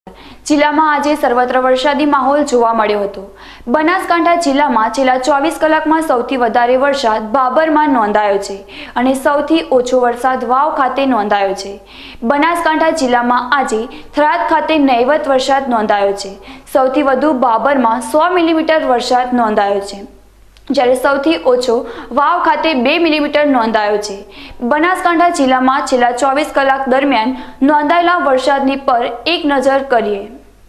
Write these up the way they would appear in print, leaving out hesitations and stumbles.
જિલ્લામાં આજે સર્વત્ર વરસાદી માહોલ જોવા મળ્યો હતો। બનાસકાંઠા જિલ્લામાં છેલ્લા 24 કલાકમાં સૌથી વધારે વરસાદ ભાભરમાં નોંધાયો છે અને સૌથી ઓછો વરસાદ વાવ ખાતે નોંધાયો છે। બનાસકાંઠા જિલ્લામાં આજે થરાદ ખાતે નહીવત વરસાદ નોંધાયો છે। સૌથી વધુ ભાભરમાં 100 મિલીમીટર વરસાદ નોંધાયો છે, જ્યારે સૌથી ઓછો વાવ ખાતે 2 મિલીમીટર નોંધાયો છે। બનાસકાંઠા જિલ્લામાં છેલ્લા 24 કલાક દરમિયાન નોંધાયેલા વરસાદની પર એક નજર કરીએ।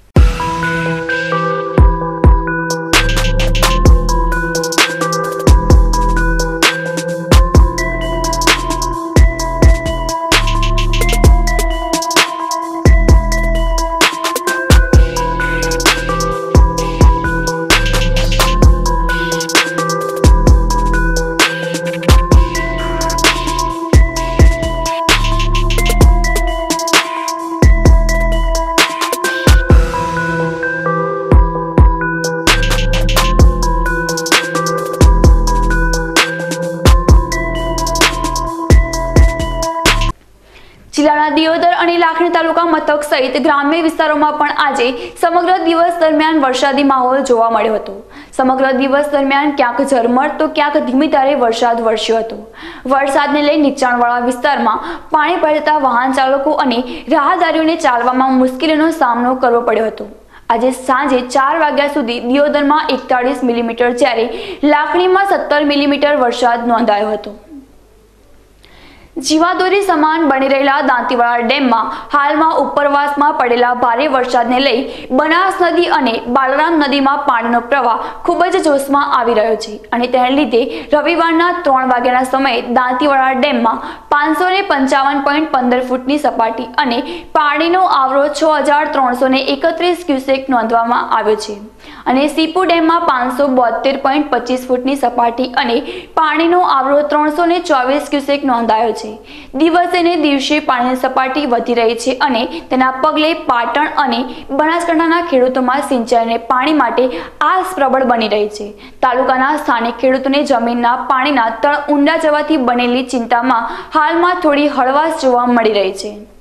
જિલ્લાના દિયોદર અને લાખણી તાલુકા મથક સહિત ગ્રામ્ય વિસ્તારોમાં પણ આજે સમગ્ર દિવસ દરમિયાન વરસાદી માહોલ જોવા મળ્યો હતો। સમગ્ર દિવસ દરમિયાન ક્યાંક ઝરમર તો ક્યાંક ધીમી ધારે વરસાદ વરસ્યો હતો। વરસાદને લઈ નીચાણવાળા વિસ્તારમાં પાણી ભરાતા વાહન ચાલકો અને રાહદારીઓને ચાલવામાં મુશ્કેલીનો સામનો કરવો પડ્યો હતો। આજે સાંજે 4 વાગ્યા સુધી દિયોદરમાં 41 મિલીમીટર જ્યારે લાખણીમાં 17 મિલીમીટર વરસાદ નોંધાયો હતો। જીવાદોરી સમાન બની રહેલા દાંતીવાડા ડેમમાં હાલમાં ઉપરવાસમાં પડેલા ભારે વરસાદને લઈ બનાસ નદી અને બાલરામ નદીમાં પાણીનો પ્રવાહ ખૂબ જ જોશમાં આવી રહ્યો છે અને તેને લીધે રવિવારના 3 વાગ્યાના સમયે દાંતીવાડા ડેમમાં 555.15 ફૂટની સપાટી અને પાણીનો આવરો 6331 ક્યુસેક નોંધવામાં આવ્યો છે અને સીપુ ડેમમાં 572.25 ફૂટની સપાટી અને પાણીનો આવરો 324 ક્યુસેક નોંધાયો છે। દિવસે ને દિવસે પાણીની સપાટી વધી રહી છે અને તેના પગલે પાટણ અને બનાસકાંઠાના ખેડૂતોમાં સિંચાઈને પાણી માટે આસ પ્રબળ બની રહી છે। તાલુકાના સ્થાનિક ખેડૂતોને જમીનના પાણીના તળ ઊંડા જવાથી બનેલી ચિંતામાં હાલમાં થોડી હળવાશ જોવા મળી રહી છે।